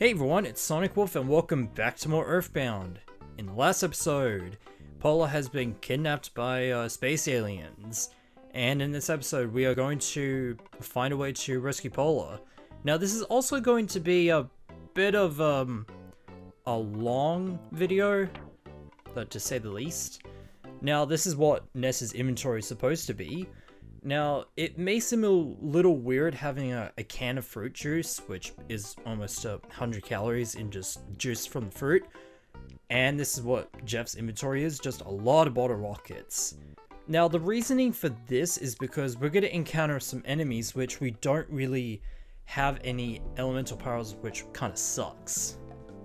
Hey everyone, it's Sonic Wolf and welcome back to more Earthbound. In the last episode, Pola has been kidnapped by space aliens, and in this episode we are going to find a way to rescue Pola. Now this is also going to be a bit of a long video, to say the least. Now this is what Ness's inventory is supposed to be. Now, it may seem a little weird having a can of fruit juice, which is almost 100 calories in just juice from the fruit. And this is what Jeff's inventory is, just a lot of bottle rockets. Now, the reasoning for this is because we're going to encounter some enemies which we don't really have any elemental powers, which kind of sucks.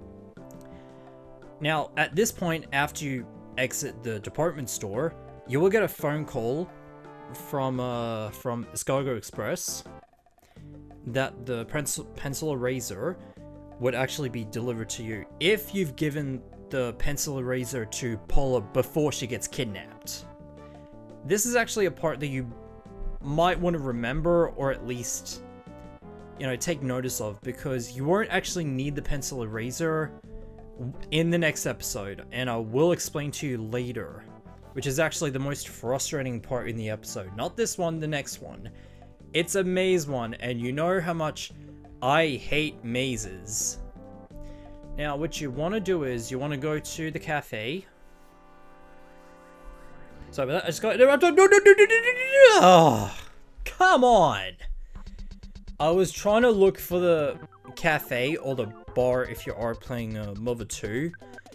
Now, at this point, after you exit the department store, you will get a phone call from Escargot Express that the pencil eraser would actually be delivered to you if you've given the pencil eraser to Pola before she gets kidnapped. This is actually a part that you might want to remember, or at least, you know, take notice of, because you won't actually need the pencil eraser in the next episode, and I will explain to you later. Which is actually the most frustrating part in the episode. Not this one, the next one. It's a maze one, and you know how much I hate mazes. Now, what you want to do is, you want to go to the cafe. Sorry about that, I just got... Oh, come on! I was trying to look for the cafe, or the bar if you are playing Mother 2.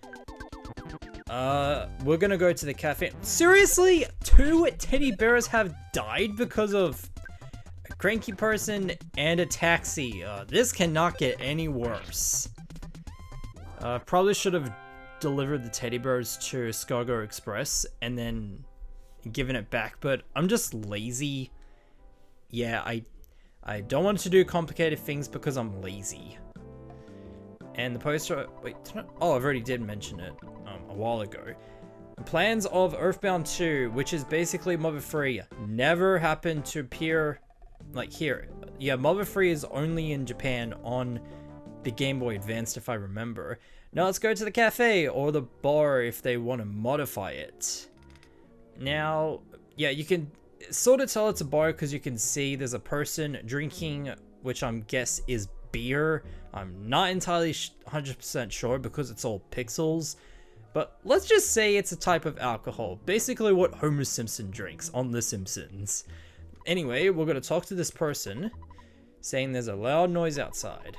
We're gonna go to the cafe. Seriously? 2 teddy bears have died because of a cranky person and a taxi. This cannot get any worse. Probably should have delivered the teddy bears to Escargot Express and then given it back, but I'm just lazy. Yeah, I don't want to do complicated things because I'm lazy. And the poster... Wait, oh, I've already did mention it a while ago. The plans of Earthbound 2, which is basically Mother 3, never happened to appear, like, here. Yeah, Mother 3 is only in Japan on the Game Boy Advance, if I remember. Now let's go to the cafe, or the bar if they want to modify it. Now, yeah, you can sort of tell it's a bar because you can see there's a person drinking, which I'm guess is beer. I'm not entirely 100% sure because it's all pixels, but let's just say it's a type of alcohol, basically what Homer Simpson drinks on The Simpsons. Anyway, we're going to talk to this person, saying there's a loud noise outside.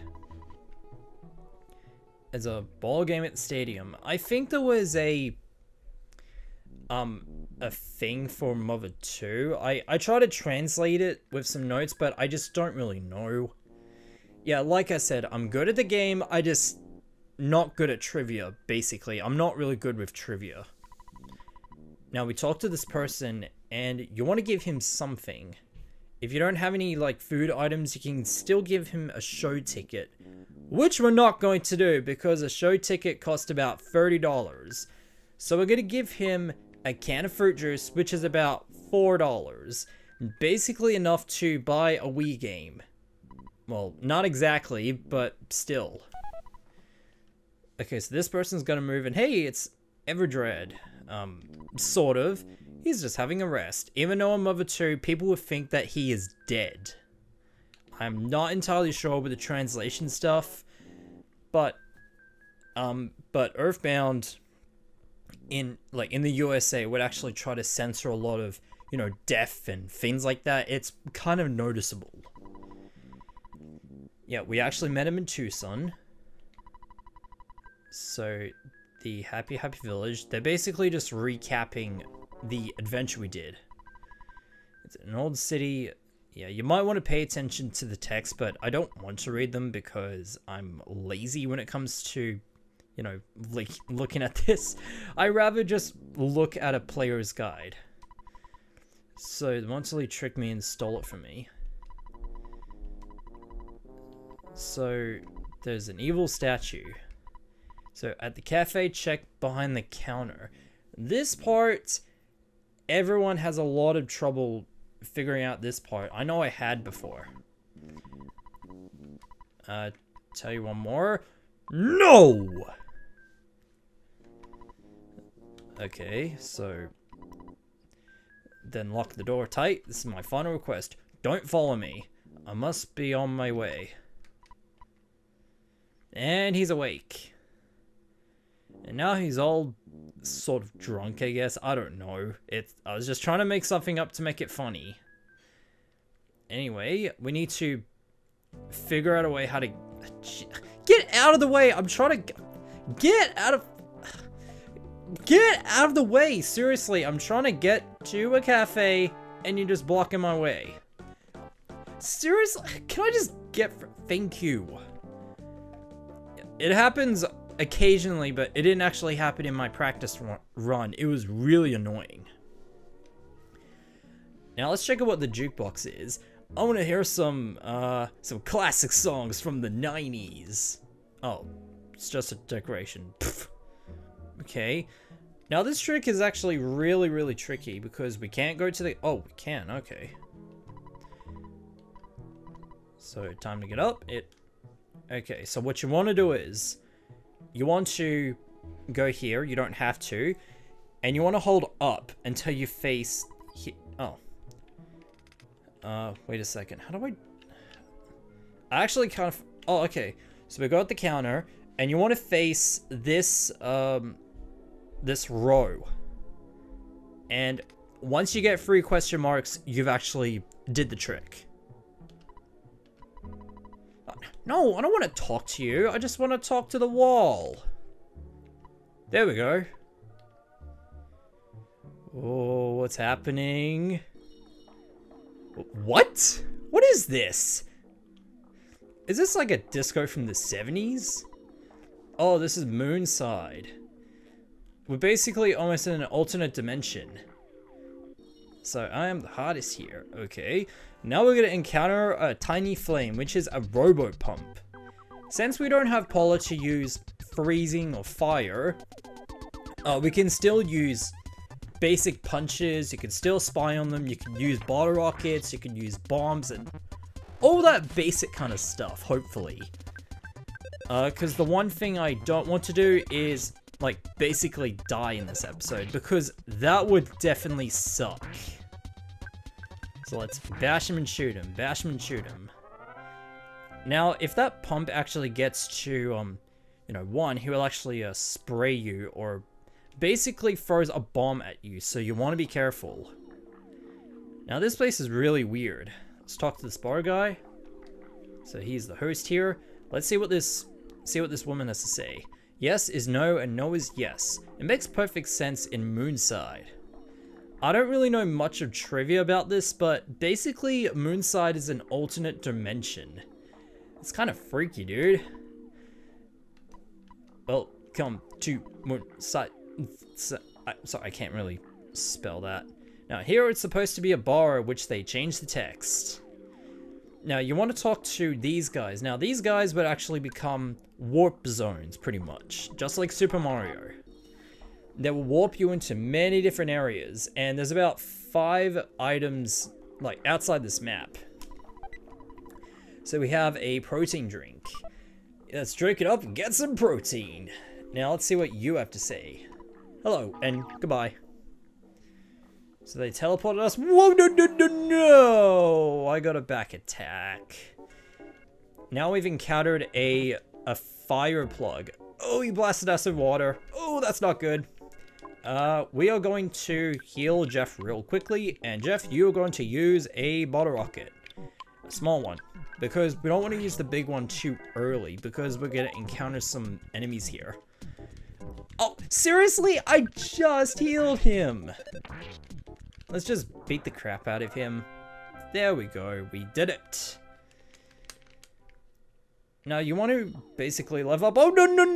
There's a ball game at the stadium. I think there was a thing for Mother 2. I tried to translate it with some notes, but I just don't really know. Yeah, like I said, I'm good at the game, I just not good at trivia, basically. I'm not really good with trivia. Now, we talked to this person, and you want to give him something. If you don't have any, like, food items, you can still give him a show ticket. Which we're not going to do, because a show ticket cost about $30. So we're going to give him a can of fruit juice, which is about $4. Basically enough to buy a Wii game. Well, not exactly, but still. Okay, so this person's gonna move, and hey, it's Everdread. Sort of. He's just having a rest. Even though in Mother 2, people would think that he is dead. I'm not entirely sure with the translation stuff, but Earthbound in the USA would actually try to censor a lot of, you know, death and things like that. It's kind of noticeable. Yeah, we actually met him in Tucson. So, the Happy Village, they're basically just recapping the adventure we did. It's an old city. Yeah, you might want to pay attention to the text, but I don't want to read them because I'm lazy when it comes to, you know, like, looking at this. I rather just look at a player's guide. So, the Monterey tricked me and stole it from me. So, there's an evil statue. So, at the cafe, check behind the counter. This part, everyone has a lot of trouble figuring out this part. I know I had before. tell you one more. No! Okay, so... Then lock the door tight. This is my final request. Don't follow me. I must be on my way. And he's awake. And now he's all sort of drunk, I guess. I don't know. I was just trying to make something up to make it funny. Anyway, we need to figure out a way how to... Get out of the way! I'm trying to... Get out of the way! Seriously, I'm trying to get to a cafe and you're just blocking my way. Seriously? Can I just get... Thank you. It happens occasionally, but it didn't actually happen in my practice run. It was really annoying. Now let's check out what the jukebox is. I want to hear some classic songs from the 90s. Oh, it's just a decoration. Pfft. Okay. Now this trick is actually really, really tricky because we can't go to the... Oh, we can. Okay. So, time to get up. Okay, so what you want to do is... You want to go here. You don't have to. And you want to hold up until you face... Oh. Wait a second. How do I actually kind of... Oh, okay. So we go at the counter, and you want to face this, this row. And once you get 3 question marks, you've actually did the trick. No, I don't want to talk to you. I just want to talk to the wall. There we go. Oh, what's happening? What? What is this? Is this like a disco from the 70s? Oh, this is Moonside. We're basically almost in an alternate dimension. So I am the hardest here. Okay. Now we're going to encounter a tiny flame, which is a robo pump. Since we don't have Polar to use freezing or fire, we can still use basic punches. You can still spy on them. You can use bottle rockets. You can use bombs and all that basic kind of stuff, hopefully. Because the one thing I don't want to do is, like, basically die in this episode, because that would definitely suck. So let's bash him and shoot him. Bash him and shoot him. Now, if that pump actually gets to, you know, 1, he will actually spray you or basically throws a bomb at you, so you want to be careful. Now, this place is really weird. Let's talk to this bar guy. So he's the host here. Let's see what this woman has to say. Yes is no and no is yes. It makes perfect sense in Moonside. I don't really know much of trivia about this, but basically Moonside is an alternate dimension. It's kind of freaky, dude. Welcome to Moonside. Sorry, I can't really spell that. Now here it's supposed to be a bar, which they changed the text. Now you want to talk to these guys. Now these guys would actually become warp zones, pretty much, just like Super Mario. They will warp you into many different areas, and there's about 5 items like outside this map. So we have a protein drink. Let's drink it up and get some protein. Now let's see what you have to say. Hello and goodbye. So they teleported us. Whoa, no! I got a back attack. Now we've encountered a fire plug. Oh, he blasted us with water. Oh, that's not good. We are going to heal Jeff real quickly. And Jeff, you are going to use a bottle rocket. A small one. Because we don't want to use the big one too early. Because we're going to encounter some enemies here. Oh, seriously? I just healed him. Let's just beat the crap out of him. There we go. We did it. Now, you want to basically level up. Oh,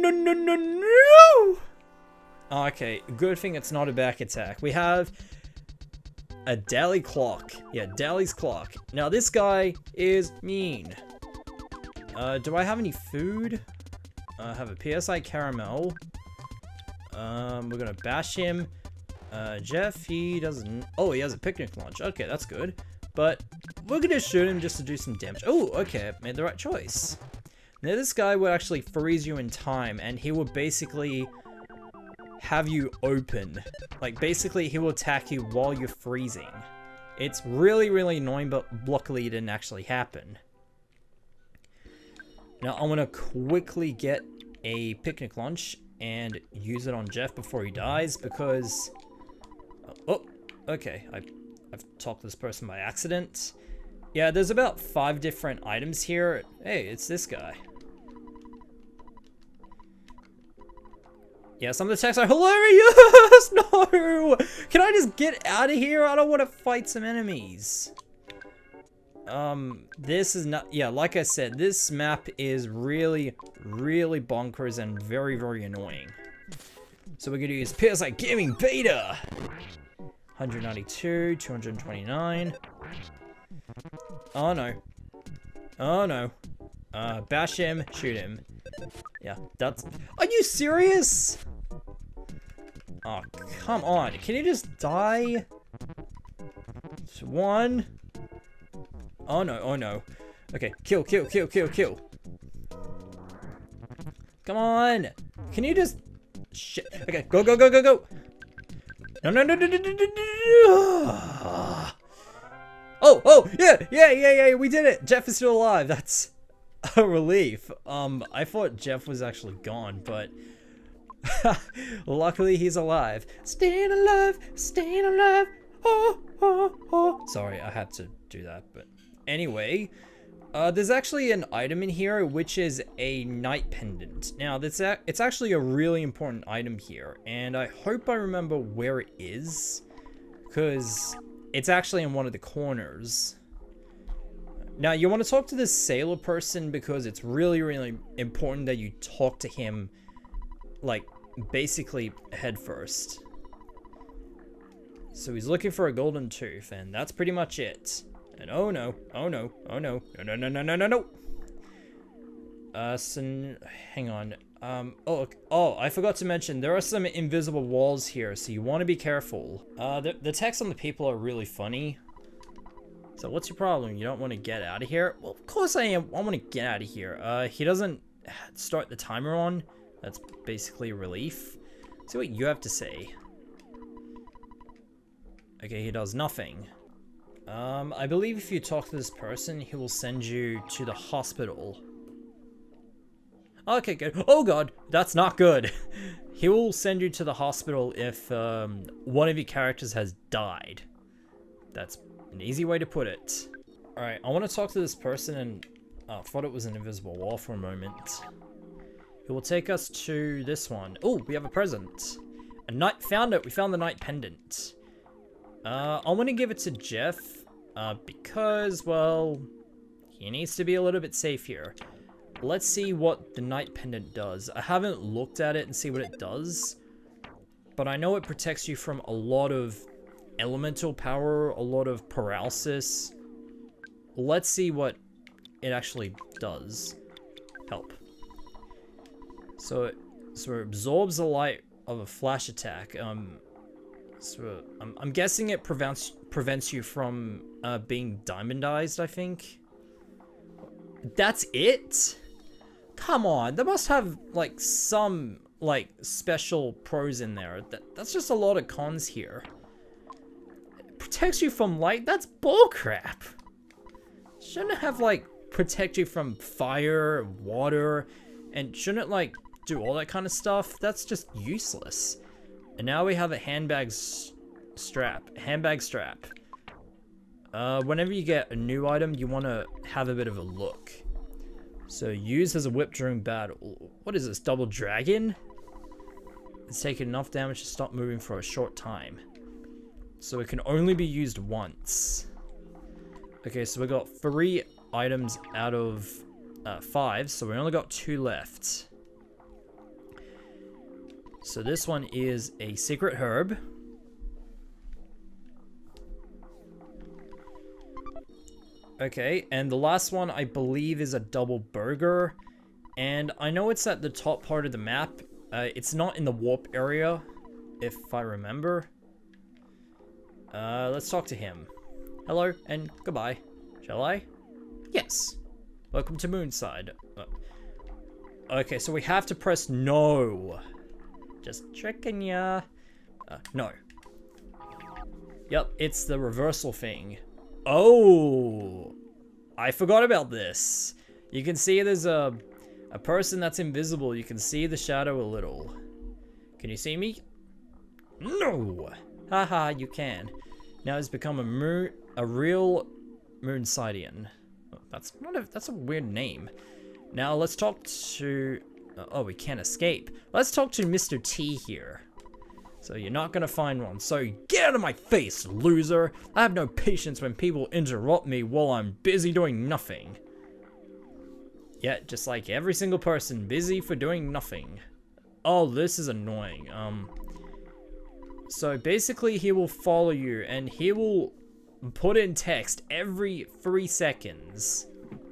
no! Oh, okay, good thing it's not a back attack. We have a Dally Clock. Yeah, Dally's Clock. Now, this guy is mean. Do I have any food? I have a PSI Caramel. We're gonna bash him. Jeff, he doesn't... Oh, he has a picnic lunch. Okay, that's good. But we're gonna shoot him just to do some damage. Oh, okay, I made the right choice. Now this guy will actually freeze you in time, and he will basically have you open. Like, basically he will attack you while you're freezing. It's really, really annoying, but luckily it didn't actually happen. Now I want to quickly get a picnic lunch and use it on Jeff before he dies, because... Oh, okay, I've talked to this person by accident. Yeah, there's about 5 different items here. Hey, it's this guy. Yeah, some of the texts are hilarious! No! Can I just get out of here? I don't want to fight some enemies. This is not... Yeah, like I said, this map is really, really bonkers and very, very annoying. So we're going to use PSI Gaming Beta! 192, 229. Oh no. Oh no. Bash him, shoot him. Yeah, that's... Are you serious? Oh, come on. Can you just die? Just one. Oh no, oh no. Okay, kill, kill, kill, kill, kill. Come on. Can you just... Shit. Okay, go, go, go, go, go. No, no, no, no, no, no, no, no. Oh, yeah, we did it. Jeff is still alive. That's a relief. I thought Jeff was actually gone, but luckily he's alive. Staying alive, staying alive. Oh, oh, oh. Sorry, I had to do that, but anyway, there's actually an item in here, which is a night pendant. Now, it's actually a really important item here, and I hope I remember where it is, because it's actually in one of the corners. Now, you want to talk to this sailor person, because it's really, really important that you talk to him, like, basically head first. So he's looking for a golden tooth, and that's pretty much it. And oh no, oh no, oh no, no, no, no, no, no, no, no. So, hang on. Oh, I forgot to mention, there are some invisible walls here, so you want to be careful. The text on the people are really funny. So what's your problem? You don't want to get out of here? Well, of course I am. I want to get out of here. He doesn't start the timer on. That's basically a relief. Let's see what you have to say. Okay, he does nothing. I believe if you talk to this person, he will send you to the hospital. Okay, good. Oh god, that's not good. He will send you to the hospital if one of your characters has died. That's an easy way to put it. Alright, I want to talk to this person, and I thought it was an invisible wall for a moment. It will take us to this one. Oh, we have a present. Found it. We found the night pendant. I want to give it to Jeff, because, well, he needs to be a little bit safe here. Let's see what the night pendant does. I haven't looked at it and see what it does, but I know it protects you from a lot of elemental power, a lot of paralysis. Let's see what it actually does. Help. So it absorbs the light of a flash attack. So I'm guessing it prevents you from being diamondized, I think. That's it? Come on, they must have like some like special pros in there. That's just a lot of cons here. It protects you from light? That's bullcrap. Shouldn't it have like protect you from fire, water, and shouldn't it like do all that kind of stuff? That's just useless. And now we have a handbag strap. Whenever you get a new item, you want to have a bit of a look. So used as a whip during battle. What is this, double dragon? It's taken enough damage to stop moving for a short time. So it can only be used once. Okay, so we got 3 items out of 5, so we only got 2 left. So this one is a secret herb. Okay, and the last one I believe is a double burger. And I know it's at the top part of the map. It's not in the warp area, if I remember. Let's talk to him. Hello, and goodbye. Shall I? Yes. Welcome to Moonside. Okay, so we have to press no. Just tricking ya. No. Yep, it's the reversal thing. Oh, I forgot about this. You can see there's a person that's invisible. You can see the shadow a little. Can you see me? No. Haha, you can. Now it's become a real Moonsidian. Oh, that's a weird name. Now let's talk to... oh, we can't escape. Let's talk to Mr. T here. So you're not gonna find one. So get out of my face, loser. I have no patience when people interrupt me while I'm busy doing nothing. Yeah, just like every single person, busy for doing nothing. Oh, this is annoying. So basically he will follow you and he will put in text every 3 seconds.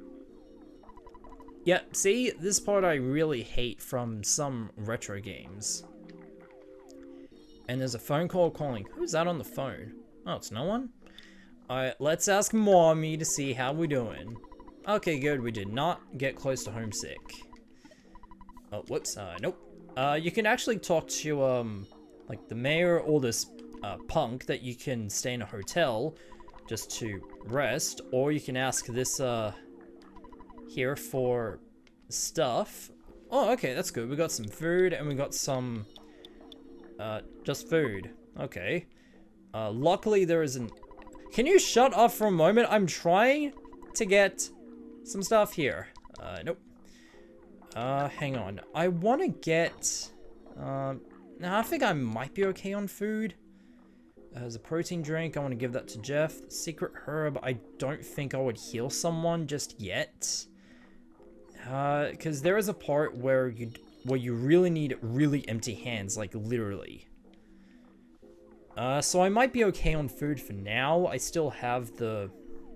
Yeah, see, this part I really hate from some retro games. And there's a phone call calling. Who's that on the phone? Oh, it's no one? Alright, let's ask Mommy to see how we're doing. Okay, good, we did not get close to homesick. Oh, whoops, nope. You can actually talk to, like the mayor or this, punk that you can stay in a hotel just to rest, or you can ask this, here for stuff. Oh, okay, that's good. We got some food and we got some, just food. Okay. Luckily there isn't... Can you shut up for a moment? I'm trying to get some stuff here. Nope. Hang on. I want to get... now I think I might be okay on food. As a protein drink, I want to give that to Jeff. Secret herb, I don't think I would heal someone just yet. Because there is a part where you really need really empty hands, like literally. So I might be okay on food for now. I still have the...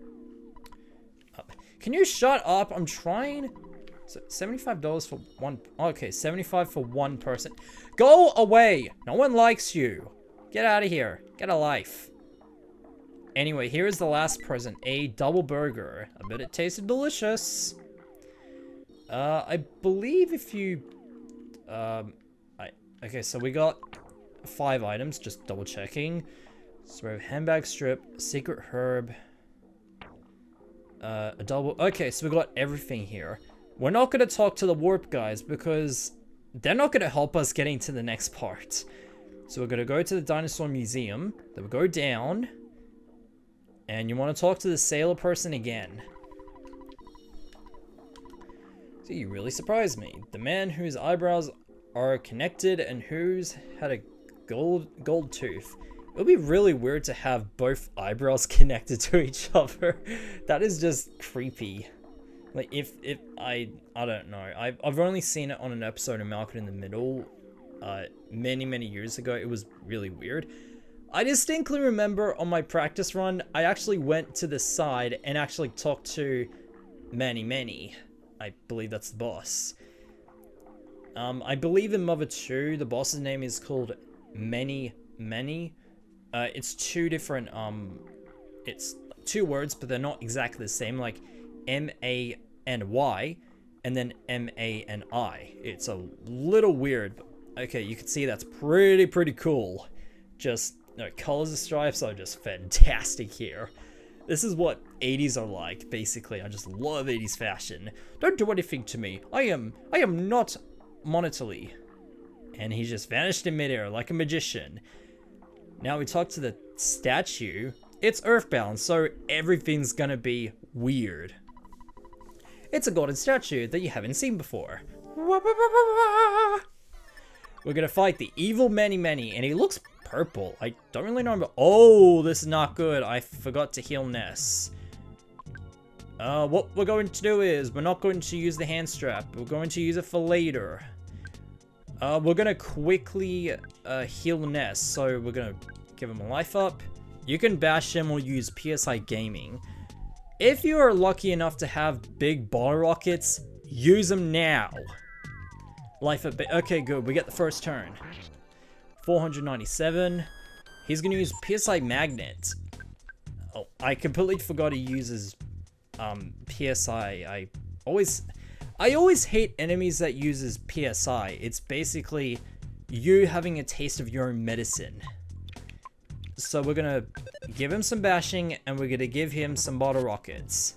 Can you shut up? I'm trying... So $75 for one... Okay, $75 for one person. Go away! No one likes you. Get out of here. Get a life. Anyway, here is the last present. A double burger. I bet it tasted delicious. I believe if you... Okay, so we got 5 items. Just double checking. So we have handbag strip, secret herb... a double... Okay, so we got everything here. We're not going to talk to the warp guys because they're not going to help us getting to the next part. So we're going to go to the dinosaur museum. Then we go down. And you want to talk to the sailor person again. So you really surprised me. The man whose eyebrows are connected and who's had a gold tooth. It would be really weird to have both eyebrows connected to each other. That is just creepy. Like, if I don't know. I've only seen it on an episode of Malcolm in the Middle, many years ago. It was really weird. I distinctly remember on my practice run, I actually went to the side and actually talked to Manny. I believe that's the boss. I believe in Mother 2, the boss's name is called Manny. It's 2 different, it's 2 words, but they're not exactly the same, like M-A-N-Y, and then M-A-N-I. It's a little weird, but okay, you can see that's pretty cool. Just, colors of stripes are just fantastic here. This is what 80s are like, basically. I just love 80s fashion. Don't do anything to me. I am not monetarily. And he just vanished in midair like a magician. Now we talk to the statue. It's earthbound, so everything's gonna be weird. It's a golden statue that you haven't seen before. We're gonna fight the evil Manny, and he looks purple. I don't really know, but oh, this is not good. I forgot to heal Ness. What we're going to do is we're not going to use the hand strap. We're going to use it for later. We're gonna quickly heal Ness, so we're gonna give him a life up. You can bash him or use PSI Gaming. If you are lucky enough to have big bottle rockets, use them now. Life up. Okay, good. We get the first turn. 497. He's gonna use PSI Magnet. Oh, I completely forgot he uses PSI. I always hate enemies that uses PSI. It's basically you having a taste of your own medicine. So we're gonna give him some bashing, and we're gonna give him some bottle rockets.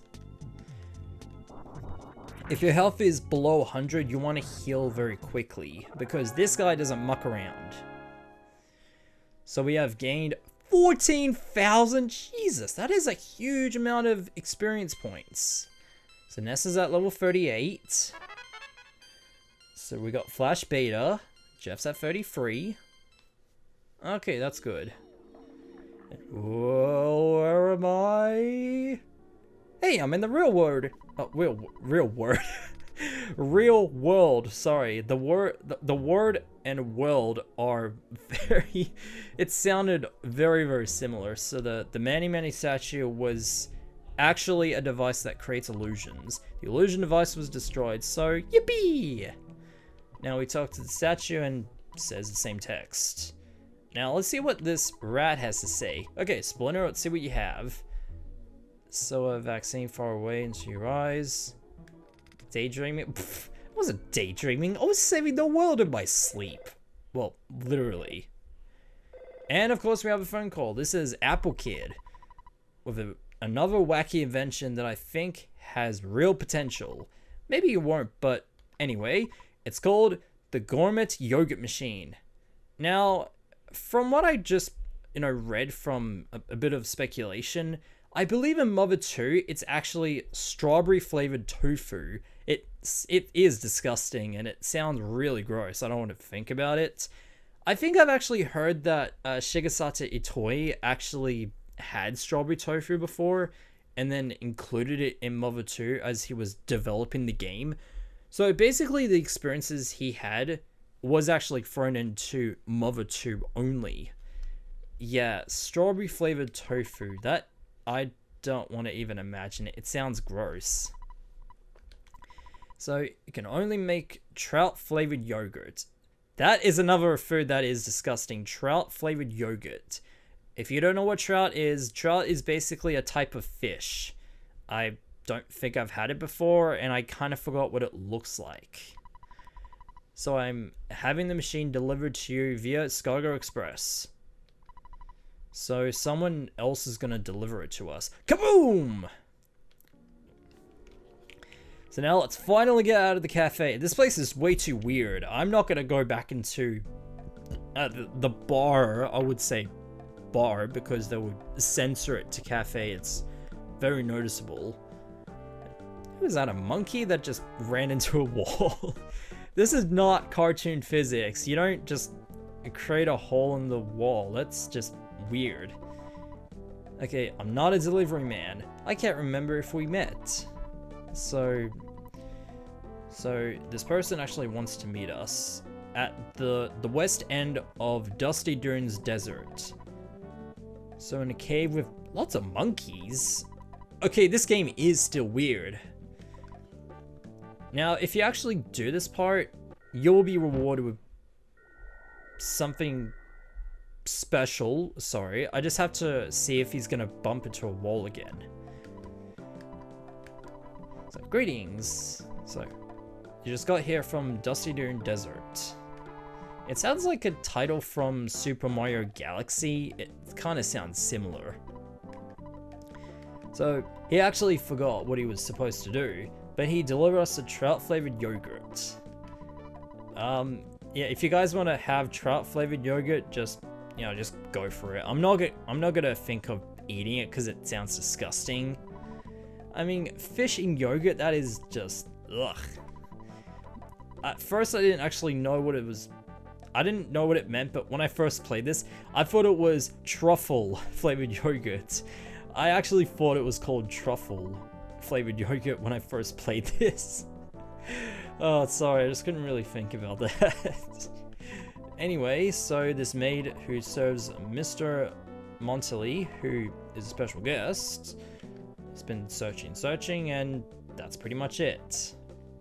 If your health is below 100, you want to heal very quickly, because this guy doesn't muck around. So we have gained 14,000. Jesus, that is a huge amount of experience points. So Nessa's at level 38. So we got Flash Beta. Jeff's at 33. Okay, that's good. Whoa, where am I? Hey, I'm in the real world. Oh, real world. Real world. Sorry, the word and world are very. It sounded very similar. So the Mani Mani statue was actually a device that creates illusions. The illusion device was destroyed. So yippee! Now we talk to the statue and says the same text. Now let's see what this rat has to say. Okay, Splinter, let's see what you have. So a vaccine far away into your eyes. Daydreaming? Pfft, I wasn't daydreaming. I was saving the world in my sleep. Well, literally. And of course we have a phone call. This is Apple Kid with another wacky invention that I think has real potential. Maybe it won't, but anyway, it's called the Gourmet Yogurt Machine. Now, from what I just, read from a bit of speculation, I believe in Mother 2, it's actually strawberry flavored tofu. It is disgusting and it sounds really gross. I don't want to think about it. I think I've actually heard that Shigesata Itoi actually had strawberry tofu before and then included it in Mother 2 as he was developing the game. So basically the experiences he had was actually thrown into Mother 2 only. Yeah, strawberry flavored tofu, that I don't want to even imagine it. It sounds gross. So you can only make trout flavored yogurt. That is another food that is disgusting. Trout flavored yogurt. If you don't know what trout is basically a type of fish. I don't think I've had it before and I kind of forgot what it looks like. So I'm having the machine delivered to you via Scargo Express. So someone else is going to deliver it to us. Kaboom! So now let's finally get out of the cafe. This place is way too weird. I'm not going to go back into the bar. I would say bar because they would censor it to cafe. It's very noticeable. Was that a monkey that just ran into a wall? This is not cartoon physics. You don't just create a hole in the wall. That's just weird. Okay, I'm not a delivery man. I can't remember if we met. So this person actually wants to meet us at the west end of Dusty Dunes Desert. So in a cave with lots of monkeys. Okay, this game is still weird. Now, if you actually do this part, you'll be rewarded with something special. Sorry, I just have to see if he's gonna bump into a wall again. So, greetings. So, you just got here from Dusty Dune Desert. It sounds like a title from Super Mario Galaxy. It kind of sounds similar. So, he actually forgot what he was supposed to do, but he delivered us a trout flavored yogurt. Yeah, if you guys want to have trout flavored yogurt, just go for it. I'm not gonna think of eating it because it sounds disgusting. I mean, fish in yogurt, that is just ugh. At first, I didn't actually know what it was. I didn't know what it meant, but when I first played this, I thought it was truffle flavored yogurt. I actually thought it was called truffle flavored yogurt when I first played this. Oh, sorry, I just couldn't really think about that. Anyway, so this maid who serves Mr. Montelli, who is a special guest, has been searching, and that's pretty much it.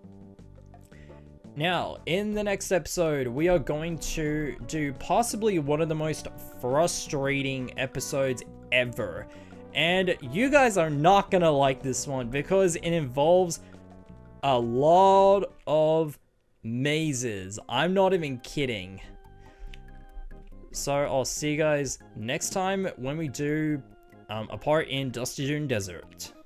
Now, in the next episode, we are going to do possibly one of the most frustrating episodes ever. And you guys are not gonna like this one because it involves a lot of mazes. I'm not even kidding. So I'll see you guys next time when we do a part in Dusty Dune Desert.